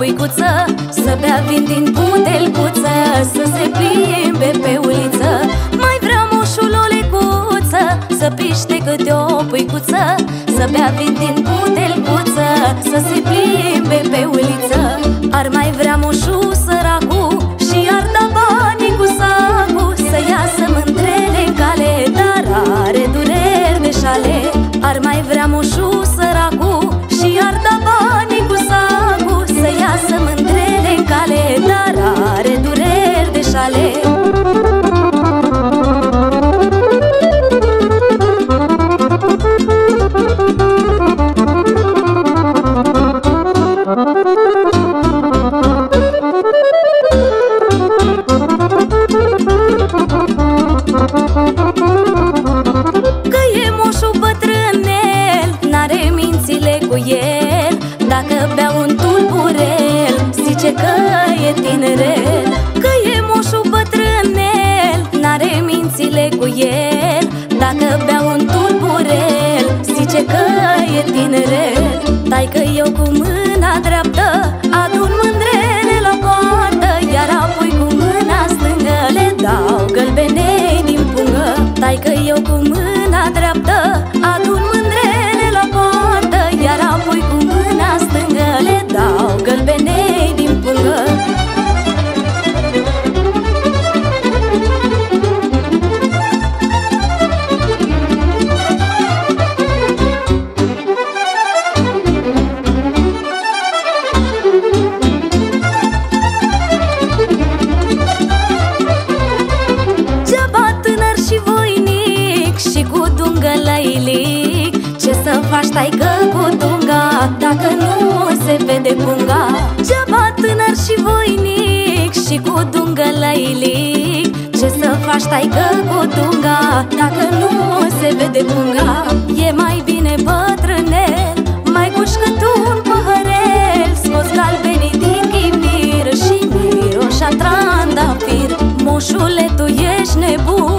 puicuță, să bea vin din putelcuță, să se plimbe pe uliță. Mai vrea moșul o lecuță, să piște câte o puicuță, să bea vin din putelcuță, să se plimbe pe uliță. Ar mai vrea moșul săracu și ar da banii cu sacu, să iasă mândrele în cale, dar are dureri de șale. Ar mai vrea moșul săracu și ar da banii cu sacu, să iasă mândrele în cale, dar are dureri de șale. Că e moșul bătrânel, n-are mințile cu el, dacă bea un tulburel, zice că e tinerel. Că e moșul bătrânel, n-are mințile cu el, dacă bea un tulburel, zice că e tinerel. Taică eu cu mâna dreaptă adun mândrele la poartă, iar apoi cu mâna stângă le dau gălbenei din pungă. Taică eu cu mâna dreaptă adun mândrele la poartă, iar apoi cu mâna stângă le dau gălbenei din pungă. Ce să faci, taică, cu dunga, dacă nu se vede punga? Geaba tânăr și voinic și cu dungă la ilic. Ce să faci, taică, cu dunga, dacă nu se vede punga? E mai bine bătrânel, mai cușcât un păhărel, scos galbenii din chimir și miroșa trandafir. Moșule, tu ești nebun,